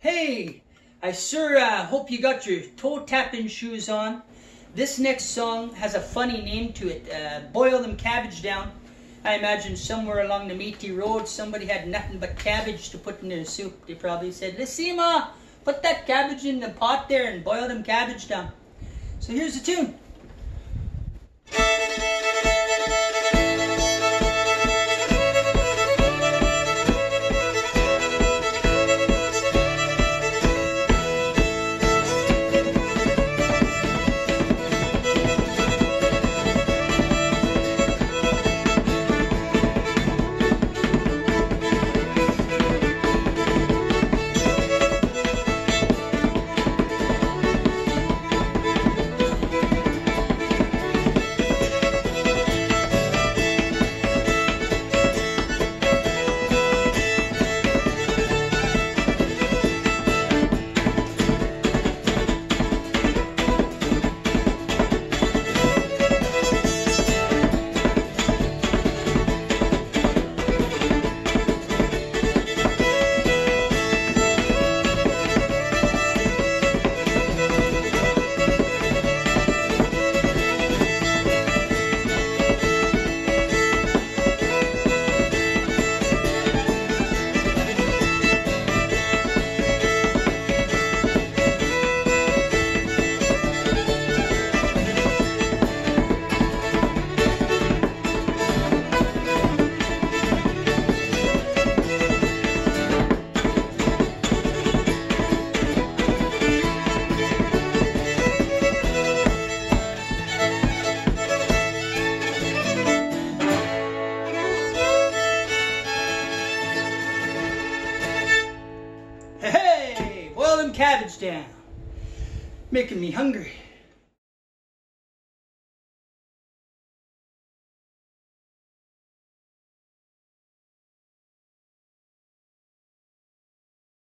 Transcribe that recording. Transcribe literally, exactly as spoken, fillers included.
Hey, I sure uh, hope you got your toe-tapping shoes on. This next song has a funny name to it, uh, Boil Them Cabbage Down. I imagine somewhere along the Métis Road somebody had nothing but cabbage to put in their soup. They probably said, "Let's see, Ma, put that cabbage in the pot there and boil them cabbage down." So here's the tune. Hey, boil them cabbage down. Making me hungry.